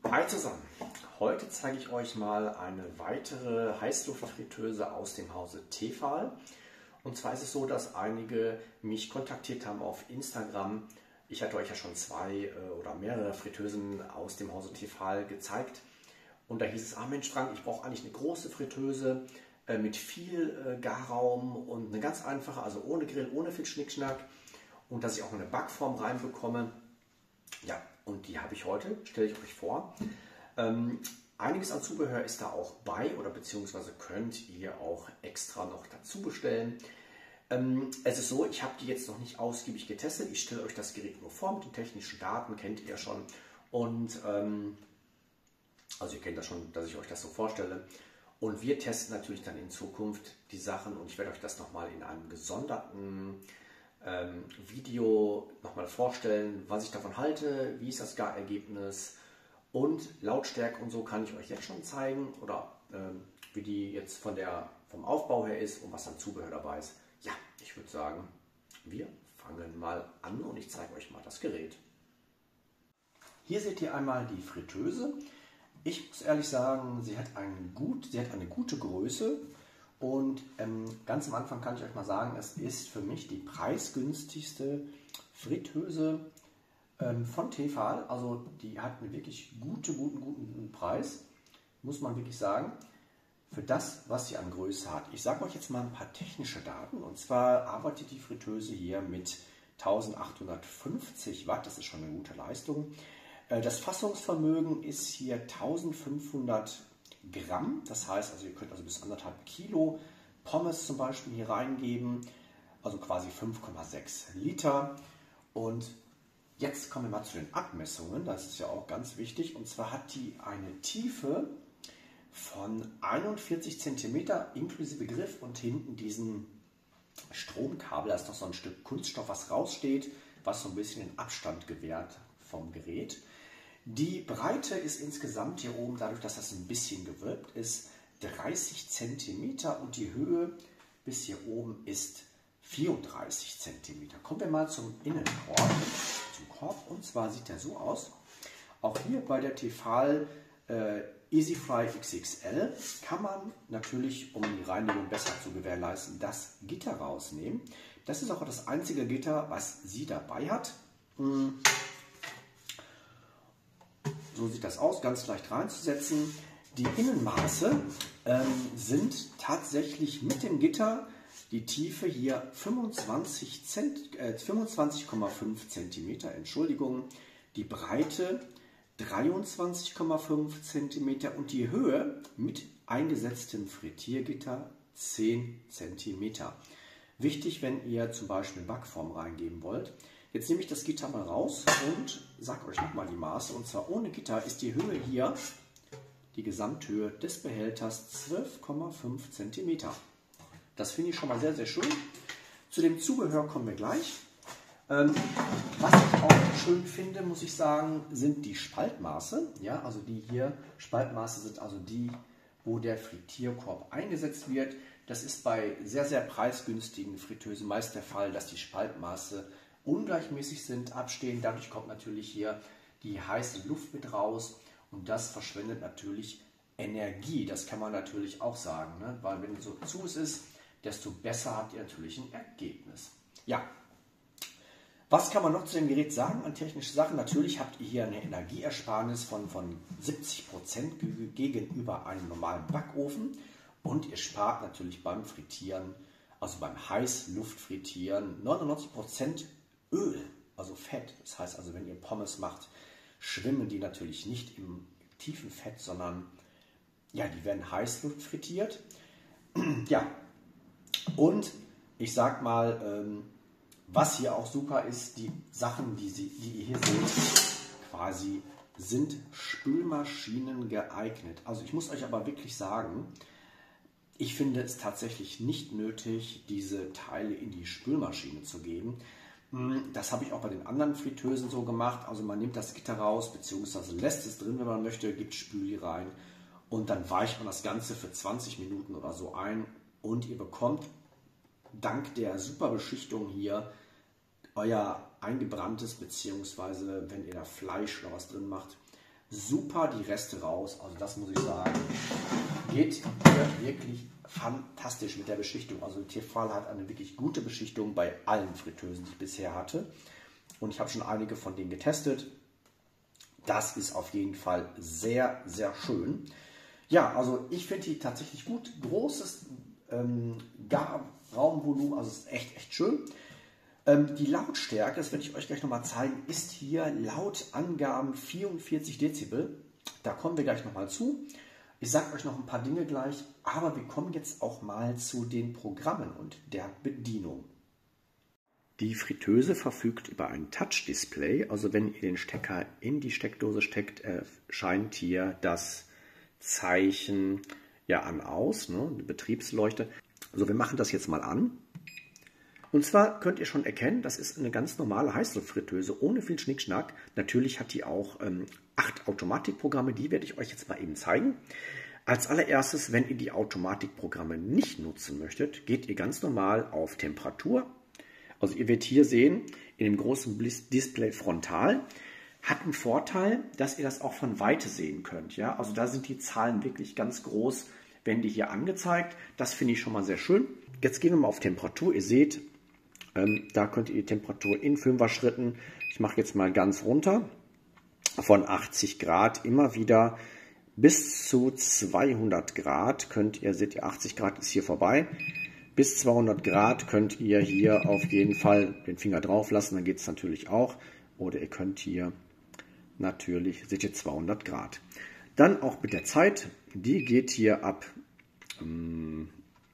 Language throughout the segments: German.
Hi zusammen! Heute zeige ich euch mal eine weitere Heißluftfritteuse aus dem Hause Tefal. Und zwar ist es so, dass einige mich kontaktiert haben auf Instagram. Ich hatte euch ja schon zwei oder mehrere Fritteusen aus dem Hause Tefal gezeigt. Und da hieß es, Mensch Frank, ich brauche eigentlich eine große Fritteuse mit viel Garraum und eine ganz einfache, also ohne Grill, ohne viel Schnickschnack. Und dass ich auch eine Backform reinbekomme. Ja, und die habe ich heute, stelle ich euch vor. Einiges an Zubehör ist da auch bei oder beziehungsweise könnt ihr auch extra noch dazu bestellen. Es ist so, ich habe die jetzt noch nicht ausgiebig getestet. Ich stelle euch das Gerät nur vor mit den technischen Daten, kennt ihr ja schon. Und also ihr kennt das schon, dass ich euch das so vorstelle. Und wir testen natürlich dann in Zukunft die Sachen und ich werde euch das nochmal in einem gesonderten Video nochmal vorstellen, was ich davon halte, wie ist das Garergebnis und Lautstärke und so kann ich euch jetzt schon zeigen oder wie die jetzt vom Aufbau her ist und was an Zubehör dabei ist. Ja, ich würde sagen, wir fangen mal an und ich zeige euch mal das Gerät. Hier seht ihr einmal die Fritteuse. Ich muss ehrlich sagen, sie hat eine gute Größe. Und ganz am Anfang kann ich euch mal sagen, es ist für mich die preisgünstigste Fritteuse von Tefal. Also die hat einen wirklich guten Preis, muss man wirklich sagen, für das, was sie an Größe hat. Ich sage euch jetzt mal ein paar technische Daten. Und zwar arbeitet die Fritteuse hier mit 1850 Watt, das ist schon eine gute Leistung. Das Fassungsvermögen ist hier 1500 Gramm, das heißt, also ihr könnt also bis 1,5 Kilo Pommes zum Beispiel hier reingeben, also quasi 5,6 Liter. Und jetzt kommen wir mal zu den Abmessungen, das ist ja auch ganz wichtig. Und zwar hat die eine Tiefe von 41 cm inklusive Griff und hinten diesen Stromkabel, da ist noch so ein Stück Kunststoff, was raussteht, was so ein bisschen den Abstand gewährt vom Gerät. Die Breite ist insgesamt hier oben, dadurch, dass das ein bisschen gewölbt ist, 30 cm und die Höhe bis hier oben ist 34 cm. Kommen wir mal zum Innenkorb. Zum Korb, und zwar sieht der so aus. Auch hier bei der Tefal EasyFry XXL kann man natürlich, um die Reinigung besser zu gewährleisten, das Gitter rausnehmen. Das ist auch das einzige Gitter, was sie dabei hat. So sieht das aus, ganz leicht reinzusetzen. Die Innenmaße sind tatsächlich mit dem Gitter, die Tiefe hier 25,5 cm, Entschuldigung, die Breite 23,5 cm und die Höhe mit eingesetztem Frittiergitter 10 cm. Wichtig, wenn ihr zum Beispiel Backform reingeben wollt. Jetzt nehme ich das Gitter mal raus und sage euch nochmal die Maße. Und zwar ohne Gitter ist die Höhe hier, die Gesamthöhe des Behälters 12,5 cm. Das finde ich schon mal sehr, sehr schön. Zu dem Zubehör kommen wir gleich. Was ich auch schön finde, muss ich sagen, sind die Spaltmaße. Ja, also die hier Spaltmaße sind also die, wo der Frittierkorb eingesetzt wird. Das ist bei sehr, sehr preisgünstigen Fritteusen meist der Fall, dass die Spaltmaße ungleichmäßig sind, abstehen. Dadurch kommt natürlich hier die heiße Luft mit raus und das verschwendet natürlich Energie. Das kann man natürlich auch sagen, ne? Weil wenn so zu es ist, desto besser habt ihr natürlich ein Ergebnis. Ja, was kann man noch zu dem Gerät sagen an technischen Sachen? Natürlich habt ihr hier eine Energieersparnis von 70% gegenüber einem normalen Backofen und ihr spart natürlich beim Frittieren, also beim Heißluftfrittieren, 99% Öl, also Fett. Das heißt also, wenn ihr Pommes macht, schwimmen die natürlich nicht im tiefen Fett, sondern ja, die werden Heißluft frittiert. Ja, und ich sag mal, was hier auch super ist, die Sachen, die ihr hier seht, quasi sind Spülmaschinen geeignet. Also ich muss euch aber wirklich sagen, ich finde es tatsächlich nicht nötig, diese Teile in die Spülmaschine zu geben. Das habe ich auch bei den anderen Fritteusen so gemacht. Also man nimmt das Gitter raus, beziehungsweise lässt es drin, wenn man möchte, gibt Spüli rein und dann weicht man das Ganze für 20 Minuten oder so ein und ihr bekommt dank der super Beschichtung hier euer eingebranntes, beziehungsweise wenn ihr da Fleisch oder was drin macht, super die Reste raus. Also das muss ich sagen, geht hier wirklich fantastisch mit der Beschichtung. Also Tefal hat eine wirklich gute Beschichtung bei allen Fritteusen, die ich bisher hatte. Und ich habe schon einige von denen getestet. Das ist auf jeden Fall sehr, sehr schön. Ja, also ich finde die tatsächlich gut. Großes Garraumvolumen, also ist echt, echt schön. Die Lautstärke, das werde ich euch gleich nochmal zeigen, ist hier laut Angaben 44 Dezibel. Da kommen wir gleich nochmal zu. Ich sage euch noch ein paar Dinge gleich, aber wir kommen jetzt auch mal zu den Programmen und der Bedienung. Die Fritteuse verfügt über ein Touch-Display, also wenn ihr den Stecker in die Steckdose steckt, erscheint hier das Zeichen ja an-aus, ne, die Betriebsleuchte. Also wir machen das jetzt mal an. Und zwar könnt ihr schon erkennen, das ist eine ganz normale Heißluftfritteuse, ohne viel Schnickschnack. Natürlich hat die auch 8 Automatikprogramme, die werde ich euch jetzt mal eben zeigen. Als allererstes, wenn ihr die Automatikprogramme nicht nutzen möchtet, geht ihr ganz normal auf Temperatur. Also ihr werdet hier sehen, in dem großen Display frontal, hat einen Vorteil, dass ihr das auch von Weite sehen könnt. Ja? Also da sind die Zahlen wirklich ganz groß, werden die hier angezeigt. Das finde ich schon mal sehr schön. Jetzt gehen wir mal auf Temperatur. Ihr seht, da könnt ihr die Temperatur in 5er Schritten, ich mache jetzt mal ganz runter, von 80 Grad immer wieder bis zu 200 Grad könnt ihr, seht ihr, 80 Grad ist hier vorbei, bis 200 Grad könnt ihr hier auf jeden Fall den Finger drauf lassen, dann geht es natürlich auch, oder ihr könnt hier natürlich, seht ihr, 200 Grad. Dann auch mit der Zeit, die geht hier ab 0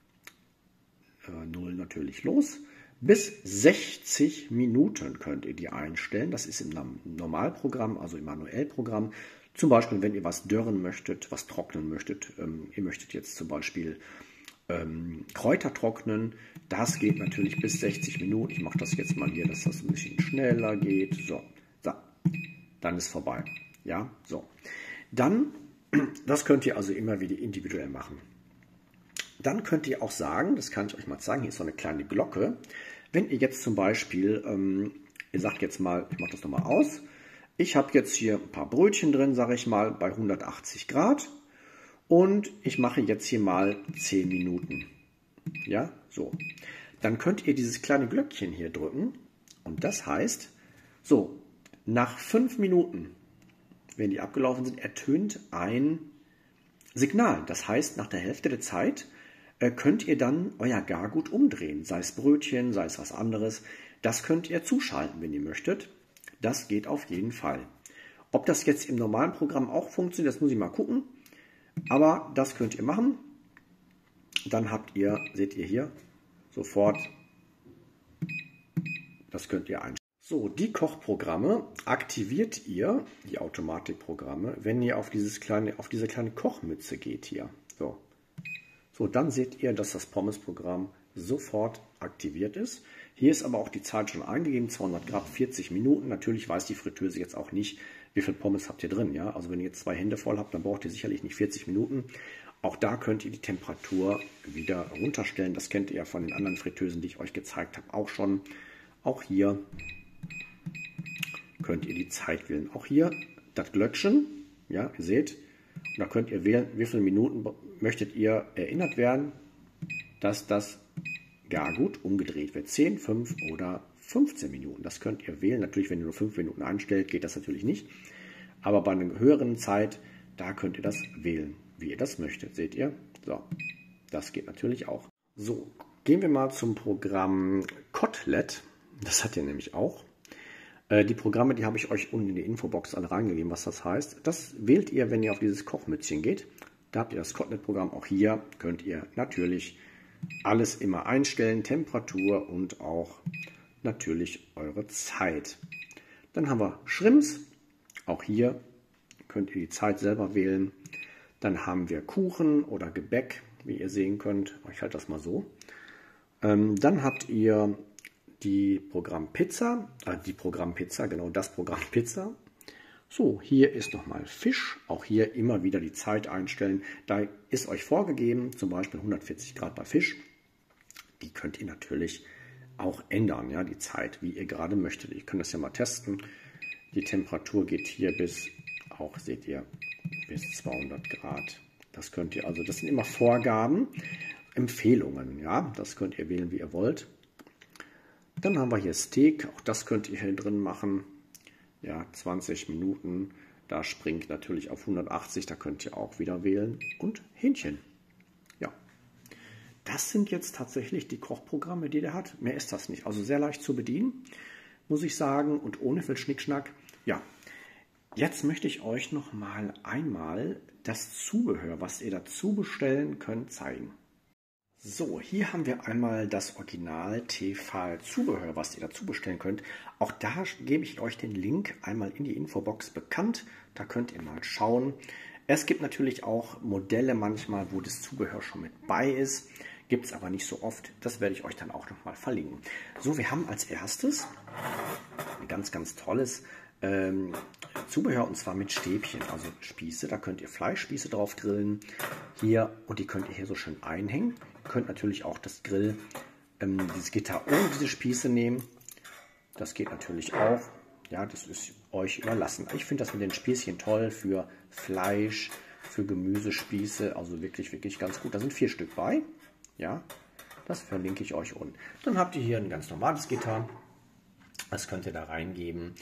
natürlich los. Bis 60 Minuten könnt ihr die einstellen. Das ist im Normalprogramm, also im Manuellprogramm. Zum Beispiel, wenn ihr was dörren möchtet, was trocknen möchtet. Ihr möchtet jetzt zum Beispiel Kräuter trocknen. Das geht natürlich bis 60 Minuten. Ich mache das jetzt mal hier, dass das ein bisschen schneller geht. So, dann ist vorbei. Ja, so. Dann, das könnt ihr also immer wieder individuell machen. Dann könnt ihr auch sagen, das kann ich euch mal zeigen, hier ist so eine kleine Glocke. Wenn ihr jetzt zum Beispiel, ihr sagt jetzt mal, ich mache das nochmal aus, ich habe jetzt hier ein paar Brötchen drin, sage ich mal, bei 180 Grad und ich mache jetzt hier mal 10 Minuten. Ja, so. Dann könnt ihr dieses kleine Glöckchen hier drücken und das heißt, so, nach 5 Minuten, wenn die abgelaufen sind, ertönt ein Signal. Das heißt, nach der Hälfte der Zeit könnt ihr dann euer Gargut umdrehen, sei es Brötchen, sei es was anderes. Das könnt ihr zuschalten, wenn ihr möchtet. Das geht auf jeden Fall. Ob das jetzt im normalen Programm auch funktioniert, das muss ich mal gucken. Aber das könnt ihr machen. Dann habt ihr, seht ihr hier, sofort, das könnt ihr einstellen. So, die Kochprogramme aktiviert ihr, die Automatikprogramme, wenn ihr auf diese kleine Kochmütze geht hier. So, dann seht ihr, dass das Pommes-Programm sofort aktiviert ist. Hier ist aber auch die Zeit schon eingegeben, 200 Grad, 40 Minuten. Natürlich weiß die Fritteuse jetzt auch nicht, wie viel Pommes habt ihr drin. Ja? Also wenn ihr jetzt 2 Hände voll habt, dann braucht ihr sicherlich nicht 40 Minuten. Auch da könnt ihr die Temperatur wieder runterstellen. Das kennt ihr ja von den anderen Fritteusen, die ich euch gezeigt habe, auch schon. Auch hier könnt ihr die Zeit wählen. Auch hier das Glöckchen, ja, ihr seht, und da könnt ihr wählen, wie viele Minuten möchtet ihr erinnert werden, dass das Gargut umgedreht wird. 10, 5 oder 15 Minuten. Das könnt ihr wählen. Natürlich, wenn ihr nur 5 Minuten einstellt, geht das natürlich nicht. Aber bei einer höheren Zeit, da könnt ihr das wählen, wie ihr das möchtet. Seht ihr? So, das geht natürlich auch. So, gehen wir mal zum Programm Kotelett. Das hat ihr nämlich auch. Die Programme, die habe ich euch unten in die Infobox alle reingegeben, was das heißt. Das wählt ihr, wenn ihr auf dieses Kochmützchen geht. Da habt ihr das Kotelett-Programm. Auch hier könnt ihr natürlich alles immer einstellen, Temperatur und auch natürlich eure Zeit. Dann haben wir Shrimps. Auch hier könnt ihr die Zeit selber wählen. Dann haben wir Kuchen oder Gebäck, wie ihr sehen könnt. Ich halte das mal so. Dann habt ihr die Programm Pizza, genau das Programm Pizza. So, hier ist nochmal Fisch. Auch hier immer wieder die Zeit einstellen. Da ist euch vorgegeben, zum Beispiel 140 Grad bei Fisch. Die könnt ihr natürlich auch ändern, ja, die Zeit, wie ihr gerade möchtet. Ihr könnt das ja mal testen. Die Temperatur geht hier bis auch, seht ihr, bis 200 Grad. Das könnt ihr, also das sind immer Vorgaben, Empfehlungen, ja, das könnt ihr wählen, wie ihr wollt. Dann haben wir hier Steak, auch das könnt ihr hier drin machen, ja, 20 Minuten, da springt natürlich auf 180, da könnt ihr auch wieder wählen, und Hähnchen, ja. Das sind jetzt tatsächlich die Kochprogramme, die der hat, mehr ist das nicht, also sehr leicht zu bedienen, muss ich sagen, und ohne viel Schnickschnack, ja. Jetzt möchte ich euch noch mal einmal das Zubehör, was ihr dazu bestellen könnt, zeigen. So, hier haben wir einmal das Original Tefal-Zubehör, was ihr dazu bestellen könnt. Auch da gebe ich euch den Link einmal in die Infobox bekannt. Da könnt ihr mal schauen. Es gibt natürlich auch Modelle manchmal, wo das Zubehör schon mit bei ist. Gibt es aber nicht so oft. Das werde ich euch dann auch noch mal verlinken. So, wir haben als erstes ein ganz, ganz tolles Zubehör, und zwar mit Stäbchen, also Spieße. Da könnt ihr Fleischspieße drauf grillen. Hier, und die könnt ihr hier so schön einhängen. Ihr könnt natürlich auch das Grill, dieses Gitter ohne diese Spieße nehmen. Das geht natürlich auch. Ja, das ist euch überlassen. Ich finde das mit den Spießchen toll für Fleisch, für Gemüsespieße. Also wirklich, wirklich ganz gut. Da sind 4 Stück bei. Ja, das verlinke ich euch unten. Dann habt ihr hier ein ganz normales Gitter. Das könnt ihr da reingeben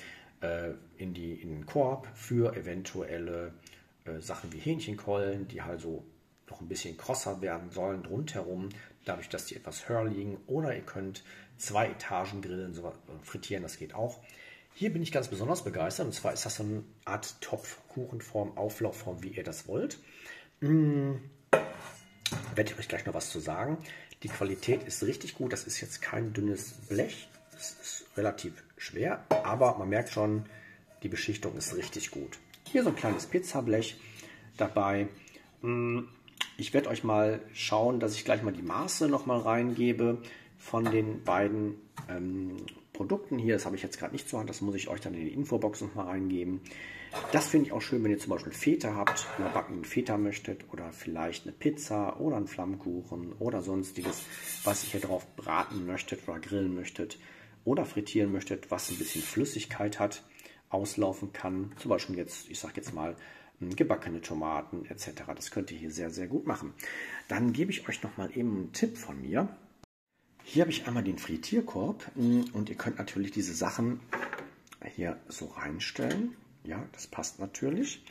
in den Korb für eventuelle Sachen wie Hähnchenkeulen, die halt so noch ein bisschen krosser werden sollen rundherum, dadurch, dass die etwas höher liegen. Oder ihr könnt 2 Etagen grillen, so frittieren, das geht auch. Hier bin ich ganz besonders begeistert, und zwar ist das so eine Art Topfkuchenform, Auflaufform, wie ihr das wollt. Werde ich euch gleich noch was zu sagen. Die Qualität ist richtig gut, das ist jetzt kein dünnes Blech. Es ist relativ schwer, aber man merkt schon, die Beschichtung ist richtig gut. Hier so ein kleines Pizzablech dabei. Ich werde euch mal schauen, dass ich gleich mal die Maße noch mal reingebe von den beiden Produkten hier. Das habe ich jetzt gerade nicht zur Hand, das muss ich euch dann in die Infobox noch mal reingeben. Das finde ich auch schön, wenn ihr zum Beispiel Feta habt, überbackenen Feta möchtet, oder vielleicht eine Pizza oder einen Flammkuchen oder sonstiges, was ihr hier drauf braten möchtet oder grillen möchtet oder frittieren möchtet, was ein bisschen Flüssigkeit hat, auslaufen kann. Zum Beispiel jetzt, ich sage jetzt mal, gebackene Tomaten etc. Das könnt ihr hier sehr, sehr gut machen. Dann gebe ich euch noch mal eben einen Tipp von mir. Hier habe ich einmal den Frittierkorb, und ihr könnt natürlich diese Sachen hier so reinstellen. Ja, das passt natürlich.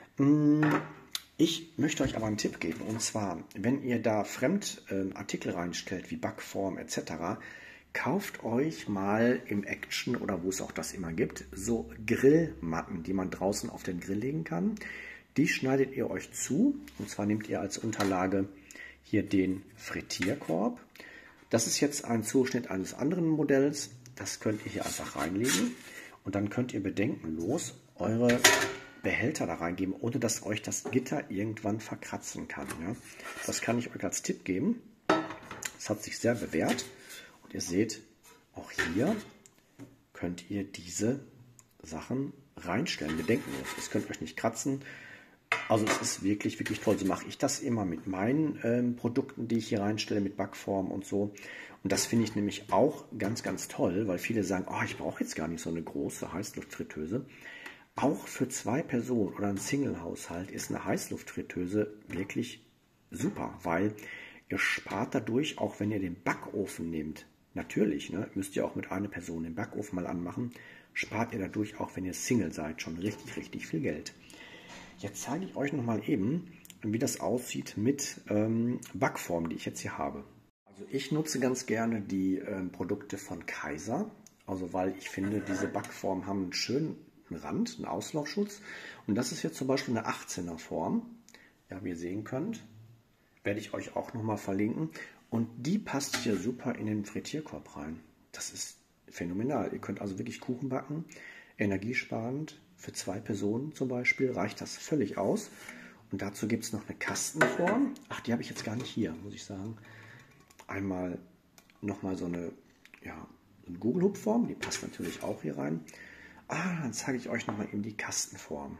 Ich möchte euch aber einen Tipp geben, und zwar, wenn ihr da Fremdartikel reinstellt, wie Backform etc., kauft euch mal im Action oder wo es auch das immer gibt, so Grillmatten, die man draußen auf den Grill legen kann. Die schneidet ihr euch zu, und zwar nehmt ihr als Unterlage hier den Frittierkorb. Das ist jetzt ein Zuschnitt eines anderen Modells. Das könnt ihr hier einfach reinlegen, und dann könnt ihr bedenkenlos eure Behälter da reingeben, ohne dass euch das Gitter irgendwann verkratzen kann. Ja? Das kann ich euch als Tipp geben. Das hat sich sehr bewährt. Und ihr seht, auch hier könnt ihr diese Sachen reinstellen. Bedenkenlos. Es könnt euch nicht kratzen. Also es ist wirklich, wirklich toll. So mache ich das immer mit meinen Produkten, die ich hier reinstelle, mit Backform und so. Und das finde ich nämlich auch ganz, ganz toll, weil viele sagen, oh, ich brauche jetzt gar nicht so eine große Heißluftfritteuse. Auch für 2 Personen oder einen Single-Haushalt ist eine Heißluftfritteuse wirklich super, weil ihr spart dadurch, auch wenn ihr den Backofen nehmt, natürlich, ne, müsst ihr auch mit einer Person den Backofen mal anmachen, spart ihr dadurch, auch wenn ihr Single seid, schon richtig, richtig viel Geld. Jetzt zeige ich euch noch mal eben, wie das aussieht mit Backformen, die ich jetzt hier habe. Also ich nutze ganz gerne die Produkte von Kaiser, also weil ich finde, diese Backformen haben einen schönen Rand, einen Auslaufschutz. Und das ist jetzt zum Beispiel eine 18er Form, ja, wie ihr sehen könnt. Werde ich euch auch noch mal verlinken. Und die passt hier super in den Frittierkorb rein. Das ist phänomenal. Ihr könnt also wirklich Kuchen backen, energiesparend. Für 2 Personen zum Beispiel reicht das völlig aus. Und dazu gibt es noch eine Kastenform. Ach, die habe ich jetzt gar nicht hier, muss ich sagen. Einmal nochmal so eine, ja, eine Gugelhupfform. Die passt natürlich auch hier rein. Dann zeige ich euch nochmal eben die Kastenform.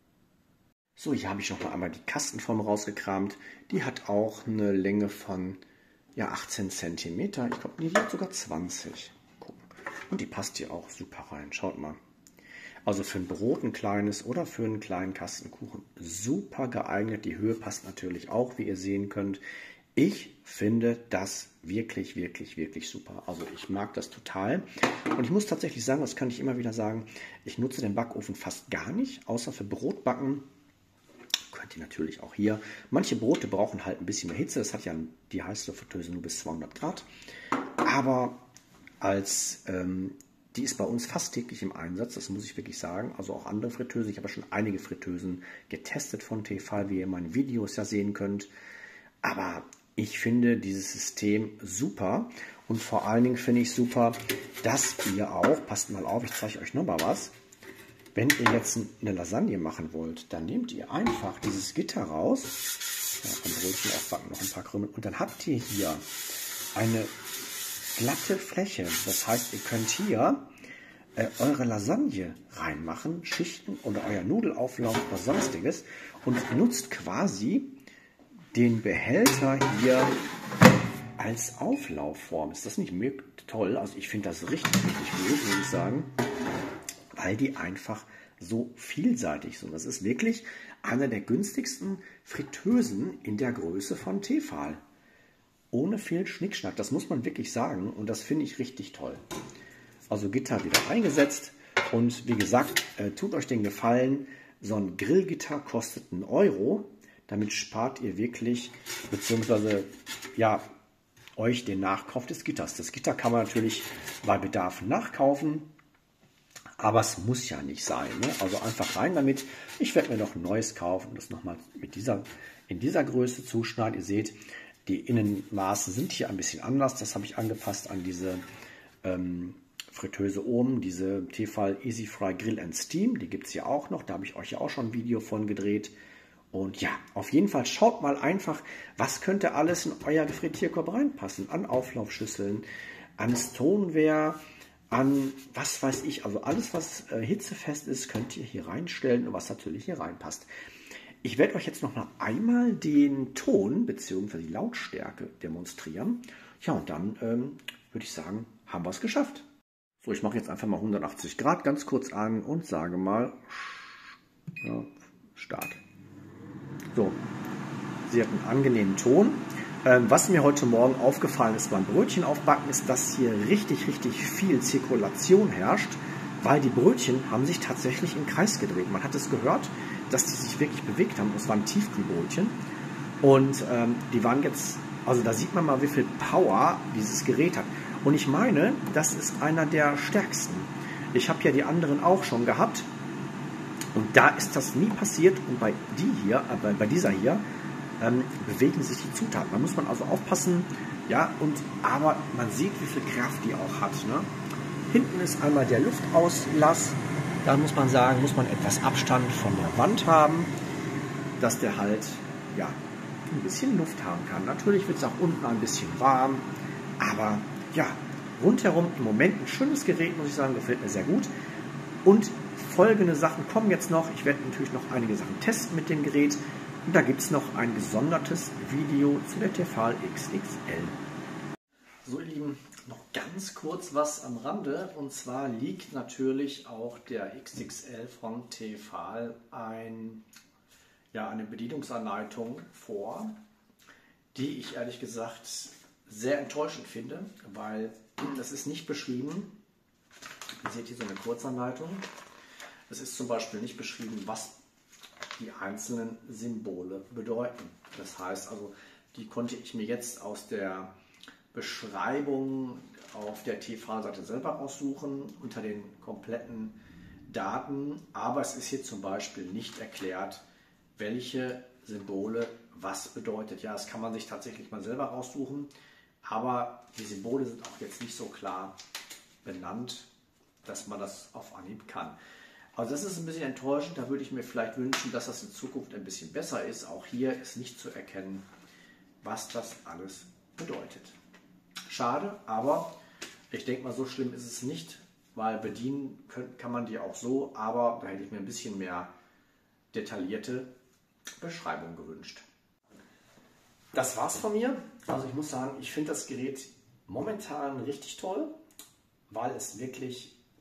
So, hier habe ich noch mal einmal die Kastenform rausgekramt. Die hat auch eine Länge von, ja, 18 cm. Ich glaube, die hat sogar 20. Gucken. Und die passt hier auch super rein. Schaut mal. Also für ein Brot ein kleines oder für einen kleinen Kastenkuchen super geeignet. Die Höhe passt natürlich auch, wie ihr sehen könnt. Ich finde das wirklich, wirklich, wirklich super. Also ich mag das total. Und ich muss tatsächlich sagen, das kann ich immer wieder sagen, ich nutze den Backofen fast gar nicht, außer für Brotbacken. Könnt ihr natürlich auch hier. Manche Brote brauchen halt ein bisschen mehr Hitze. Das hat ja die Heißluftfritteuse nur bis 200 Grad. Aber die ist bei uns fast täglich im Einsatz, das muss ich wirklich sagen. Also auch andere Fritteusen. Ich habe schon einige Fritteusen getestet von Tefal, wie ihr in meinen Videos ja sehen könnt. Aber ich finde dieses System super. Und vor allen Dingen finde ich super, dass ihr auch, passt mal auf, ich zeige euch nochmal was. Wenn ihr jetzt eine Lasagne machen wollt, dann nehmt ihr einfach dieses Gitter raus. Ja, vom Brötchen aufbacken noch ein paar Krümel. Und dann habt ihr hier eine glatte Fläche. Das heißt, ihr könnt hier eure Lasagne reinmachen, Schichten oder euer Nudelauflauf oder sonstiges und nutzt quasi den Behälter hier als Auflaufform. Ist das nicht toll? Also ich finde das richtig, richtig gut, muss ich sagen, weil die einfach so vielseitig sind. Das ist wirklich einer der günstigsten Fritteusen in der Größe von Tefal. Ohne viel Schnickschnack, das muss man wirklich sagen und das finde ich richtig toll. Also Gitter wieder eingesetzt und wie gesagt, tut euch den Gefallen, so ein Grillgitter kostet 1 Euro. Damit spart ihr wirklich, beziehungsweise ja, euch den Nachkauf des Gitters. Das Gitter kann man natürlich bei Bedarf nachkaufen, aber es muss ja nicht sein. Ne? Also einfach rein damit. Ich werde mir noch ein neues kaufen und das nochmal in dieser Größe zuschneiden. Ihr seht, die Innenmaße sind hier ein bisschen anders. Das habe ich angepasst an diese Fritteuse oben, diese Tefal Easy Fry Grill and Steam. Die gibt es hier auch noch. Da habe ich euch ja auch schon ein Video von gedreht. Und ja, auf jeden Fall schaut mal einfach, was könnte alles in euer Frittierkorb reinpassen. An Auflaufschüsseln, an Stoneware, an was weiß ich. Also alles, was hitzefest ist, könnt ihr hier reinstellen und was natürlich hier reinpasst. Ich werde euch jetzt noch mal einmal den Ton bzw. die Lautstärke demonstrieren. Ja, und dann würde ich sagen, haben wir es geschafft. So, ich mache jetzt einfach mal 180 Grad ganz kurz an und sage mal ja, Start. So, sie hat einen angenehmen Ton. Was mir heute Morgen aufgefallen ist beim Brötchen aufbacken, ist, dass hier richtig, richtig viel Zirkulation herrscht, weil die Brötchen haben sich tatsächlich im Kreis gedreht. Man hat es gehört, dass die sich wirklich bewegt haben. Es waren Tiefkühlbrötchen und die waren jetzt, also da sieht man mal, wie viel Power dieses Gerät hat. Und ich meine, das ist einer der stärksten. Ich habe ja die anderen auch schon gehabt und da ist das nie passiert. Und bei dieser hier bewegen sich die Zutaten. Da muss man also aufpassen. Ja, aber man sieht, wie viel Kraft die auch hat. Ne? Hinten ist einmal der Luftauslass. Da muss man sagen, muss man etwas Abstand von der Wand haben, dass der halt ja, ein bisschen Luft haben kann. Natürlich wird es auch unten ein bisschen warm, aber ja, rundherum im Moment ein schönes Gerät, muss ich sagen, gefällt mir sehr gut. Und folgende Sachen kommen jetzt noch. Ich werde natürlich noch einige Sachen testen mit dem Gerät. Und da gibt es noch ein gesondertes Video zu der Tefal XXL. So ihr Lieben, noch ganz kurz was am Rande. Und zwar liegt natürlich auch der XXL von Tefal eine Bedienungsanleitung vor, die ich ehrlich gesagt sehr enttäuschend finde, weil das ist nicht beschrieben. Ihr seht hier so eine Kurzanleitung. Es ist zum Beispiel nicht beschrieben, was die einzelnen Symbole bedeuten. Das heißt also, die konnte ich mir jetzt aus der Beschreibung auf der Tefal-Seite selber raussuchen, unter den kompletten Daten. Aber es ist hier zum Beispiel nicht erklärt, welche Symbole was bedeutet. Ja, das kann man sich tatsächlich mal selber raussuchen. Aber die Symbole sind auch jetzt nicht so klar benannt, dass man das auf Anhieb kann. Also das ist ein bisschen enttäuschend. Da würde ich mir vielleicht wünschen, dass das in Zukunft ein bisschen besser ist. Auch hier ist nicht zu erkennen, was das alles bedeutet. Schade, aber ich denke mal, so schlimm ist es nicht, weil bedienen kann man die auch so, aber da hätte ich mir ein bisschen mehr detaillierte Beschreibung gewünscht. Das war's von mir. Also ich muss sagen, ich finde das Gerät momentan richtig toll, weil es wirklich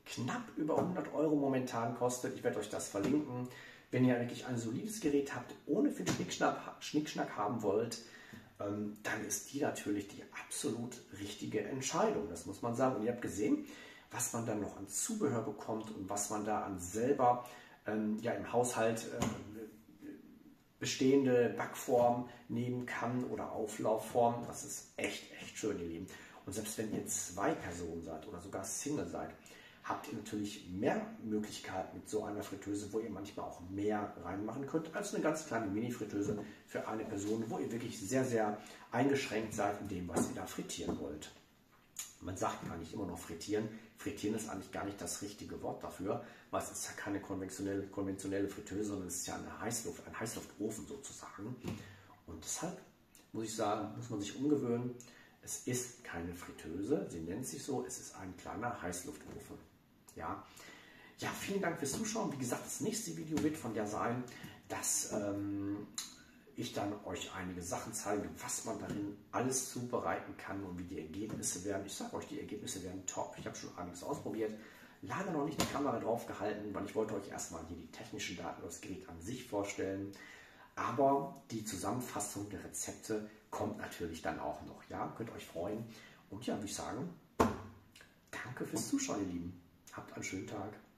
knapp über 100 Euro momentan kostet. Ich werde euch das verlinken. Wenn ihr wirklich ein solides Gerät habt, ohne viel Schnickschnack haben wollt, dann ist die natürlich die absolut richtige Entscheidung. Das muss man sagen. Und ihr habt gesehen, was man dann noch an Zubehör bekommt und was man da an selber ja, im Haushalt bestehende Backform nehmen kann oder Auflaufform. Das ist echt schön, ihr Lieben. Und selbst wenn ihr 2 Personen seid oder sogar Single seid, habt ihr natürlich mehr Möglichkeiten mit so einer Fritteuse, wo ihr manchmal auch mehr reinmachen könnt, als eine ganz kleine Mini-Fritteuse für eine Person, wo ihr wirklich sehr eingeschränkt seid in dem, was ihr da frittieren wollt. Man sagt gar nicht immer noch frittieren. Frittieren ist eigentlich gar nicht das richtige Wort dafür, weil es ist ja keine konventionelle Fritteuse, sondern es ist ja ein Heißluftofen sozusagen. Und deshalb muss ich sagen, muss man sich umgewöhnen. Es ist keine Fritteuse, sie nennt sich so, es ist ein kleiner Heißluftofen. Ja, vielen Dank fürs Zuschauen. Wie gesagt, das nächste Video wird von der sein, dass ich dann euch einige Sachen zeige, was man darin alles zubereiten kann und wie die Ergebnisse werden. Ich sage euch, die Ergebnisse werden top. Ich habe schon einiges ausprobiert, leider noch nicht die Kamera drauf gehalten, weil ich wollte euch erstmal hier die technischen Daten über das Gerät an sich vorstellen. Aber die Zusammenfassung der Rezepte kommt natürlich dann auch noch. Ja, könnt euch freuen. Und ja, würde ich sagen, danke fürs Zuschauen, ihr Lieben. Habt einen schönen Tag.